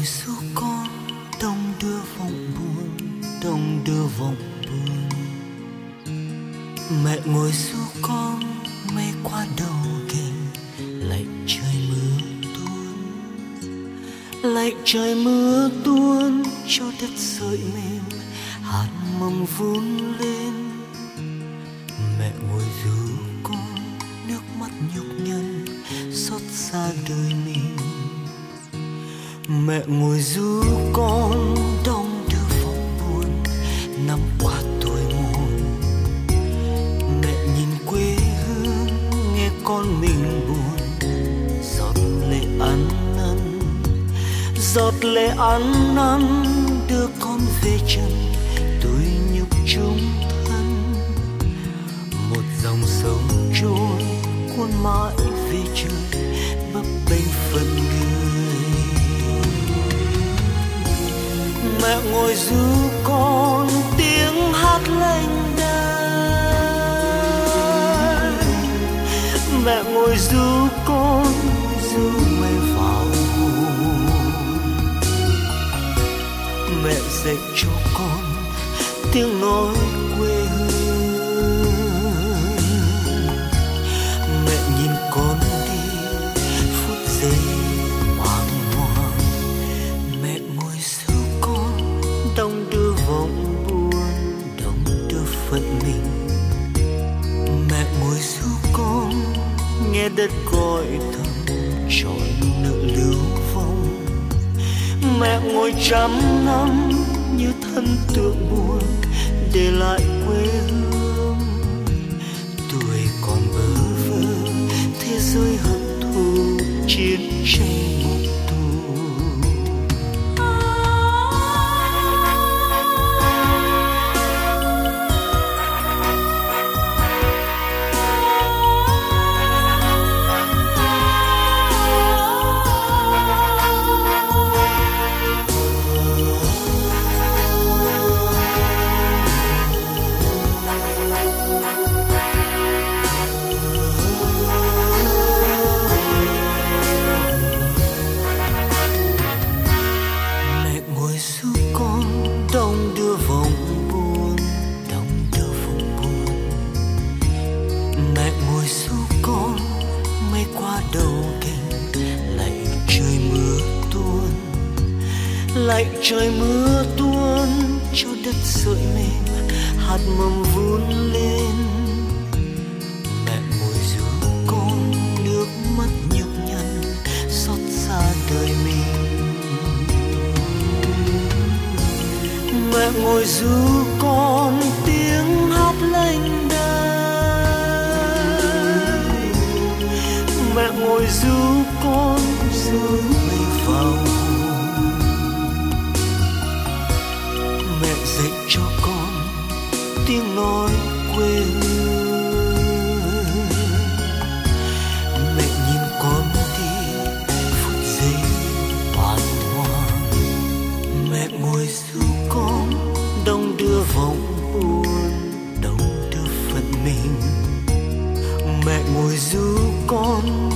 ngồi ru con đong đưa vòng buồn, đong đưa vòng buồn. Mẹ ngồi ru con mây qua đầu kềnh, lạnh trời mưa tuôn, lạnh trời mưa tuôn cho đất sợi mềm, hạt mầm vun lên. Mẹ ngồi ru con nước mắt nhục nhằn xót xa đời mình. Mẹ ngồi ru con đong đưa vòng buồn năm qua tuổi muộn. Mẹ nhìn quê hương nghe con mình buồn, giọt lệ ăn năn, giọt lệ ăn năn đưa con về chân tôi nhục chung thân. Một dòng sông trôi cuốn mãi về trời bấp bênh phận người. Mẹ ngồi ru con tiếng hát lênh đênh, mẹ ngồi ru con ru mây vào hồn. Mẹ dạy cho con tiếng nói quê hương. Mẹ nhìn con đi phút giây bàng hoàng. Mẹ ngồi ru con đong đưa vòng buồn, đong đưa phận mình. Mẹ ngồi ru con nghe đất gọi thầm trọn nợ lưu vong. Mẹ ngồi trăm năm như thân tượng buồn để lại quê hương. Tuổi còn bơ vơ thế giới hận thù chiến tranh mục tù. Lạnh trời mưa tuôn cho đất sợi mềm, hạt mầm vun lên. Mẹ ngồi ru con nước mắt nhục nhằn xót xa đời mình. Mẹ ngồi ru con tiếng hát lênh đênh, mẹ ngồi ru con ru mây vào. Mẹ dạy cho con tiếng nói quê hương. Mẹ nhìn con đi phút giây bàng hoàng. Mẹ ngồi ru con đong đưa vòng buồn, đong đưa phận mình. Mẹ ngồi ru con